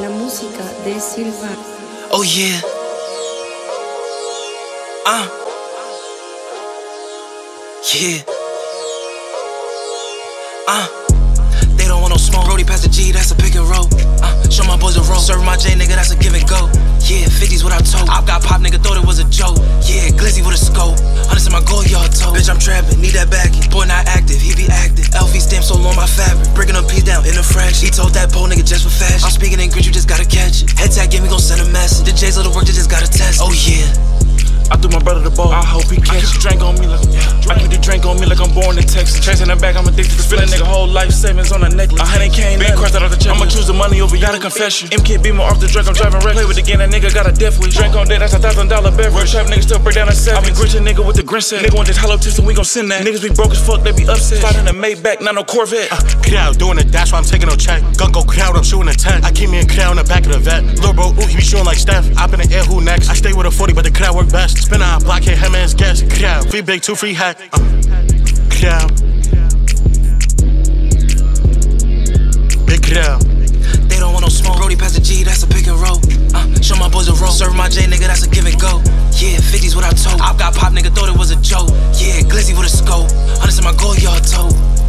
la música de Silva. Oh yeah. Yeah. They don't want no smoke. Brody past the G, that's a pick and roll. Show my boys a roll. Serve my J, nigga, that's a give and go. Yeah, 50s what I told. I got pop, nigga, thought it was a joke. Yeah, glizzy with a scope. Hundreds in my gold yard toe. Bitch, I'm trapping, need that backing. Boy, not active, he be active. LV stamp so on my fabric. Breaking up P down in a fraction. He told that pole nigga just for fashion. I'm speaking in Greek, you just gotta catch it. Head tag game, we gon' send a message. The J's little work, they just gotta test. Oh yeah. I threw my brother the ball, I hope he catch it. Drink on me like I keep the drink on me like I'm born in Texas. Chasing the back, I'm addicted to feeling nigga whole life savings on a necklace. 100K, big cross out of the check. I'ma choose the money over y'all to confession. MK Beamer off the drink, I'm driving red. Play with again, that nigga got a death wish. Drink on dead, that's $1,000 beverage. Trap niggas still break down a 7. I been grinching nigga with the grin set. Nigga want this hollow tips and we gon' send that. Niggas be broke as fuck, they be upset. Sliding a Maybach, not no Corvette. Crowd doing a dash while I'm taking no check. Gun go crowd, I'm shooting a 10. I keep me in crowd in the back of the vet. Lil' bro, ooh, he be shooting like Steph. Up in the air, who next? I stay with a 40, but the crowd work best. Spin on block, hit him and his guest. Crowd, free big, 2 free hat. Crowd. Big crowd. They don't want no smoke. Brody past the G, that's a pick and roll. Show my boys a roll. Serve my J, nigga, that's a give and go. Yeah, 50s what I told. I got pop, nigga, thought it was a joke. Yeah, glizzy with a scope. Hundreds in my gold yard toe.